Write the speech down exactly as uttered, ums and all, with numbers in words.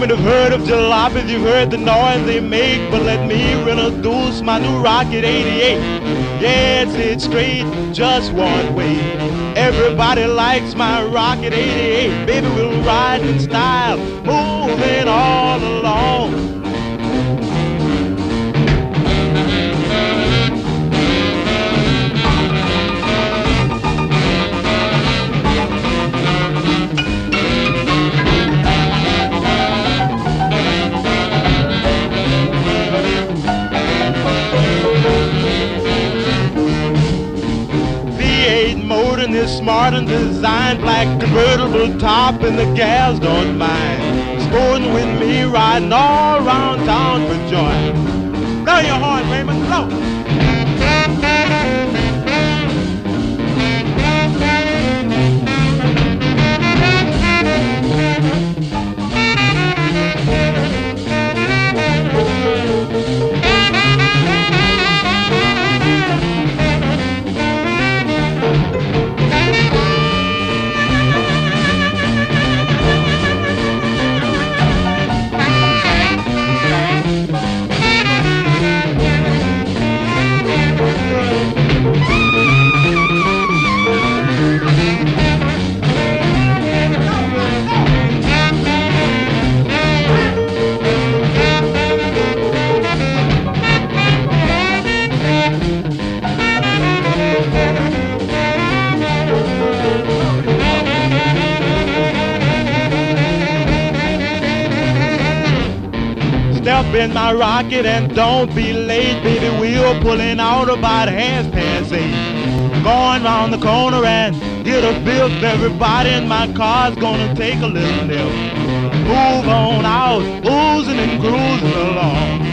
would have heard of jalopies, you've heard the noise they make, but let me introduce my new Rocket eighty-eight. Yeah, it's it straight, just one way. Everybody likes my Rocket eighty-eight. Baby, we'll ride in style, moving all along. Motor is smart and designed, black convertible top, and the gals don't mind sporting with me, riding all around town for joy. Blow your horn, Raymond, blow. Step in my Rocket and don't be late, baby. We're pulling out about half past eight. Going round the corner and get a biff. Everybody in my car's gonna take a little nip. Move on out, oozing and cruising along.